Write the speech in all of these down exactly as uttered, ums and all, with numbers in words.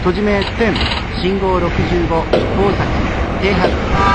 閉じ目線信号ろくじゅうご大崎停泊。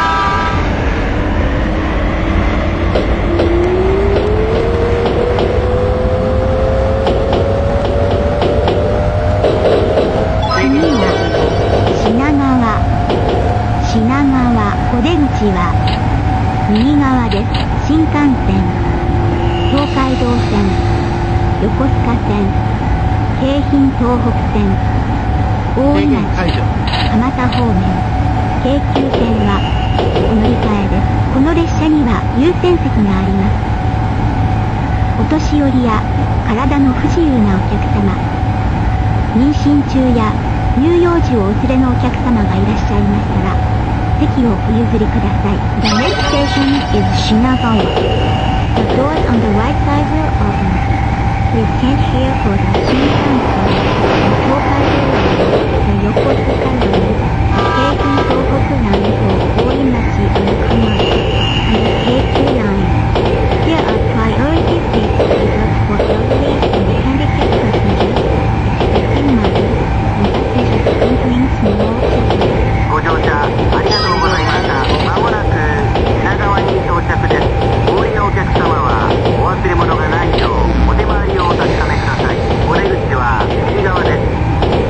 品川お出口は右側です。新幹線、東海道線、横須賀線、京浜東北線、大井町、蒲田方面、京急線はお乗り換えです。この列車には優先席があります。お年寄りや体の不自由なお客様、妊娠中や乳幼児をお連れのお客様がいらっしゃいましたら席をお譲りください。The next station is Shinagawa. The doors on the right side will open. Please stand here for the Shinkansen, the Tokaido Line, the Yokosuka Line, the Keikun Tohoku Line for Oimachi and Kamai, and the Keikyu Line. There are priority seats reserved for elderly and handicapped passengers, expecting mothers, and passengers entering small children. ご乗車ありがとうございました。まもなく品川に到着です。お降りのお客様はお忘れ物がないようお手回りをお確かめください。お出口は右側です。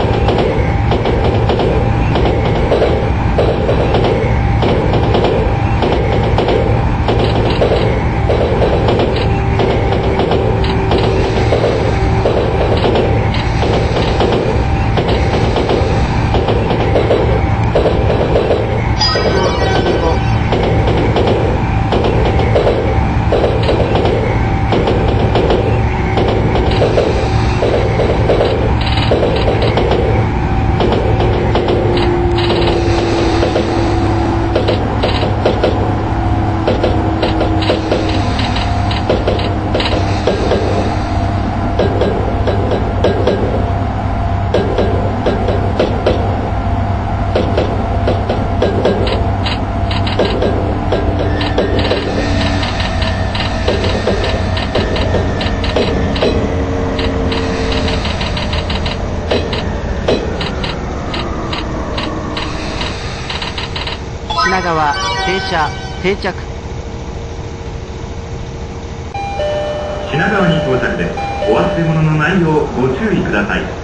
品川停車定着。 品川に到着です。お忘れ物のないようご注意ください。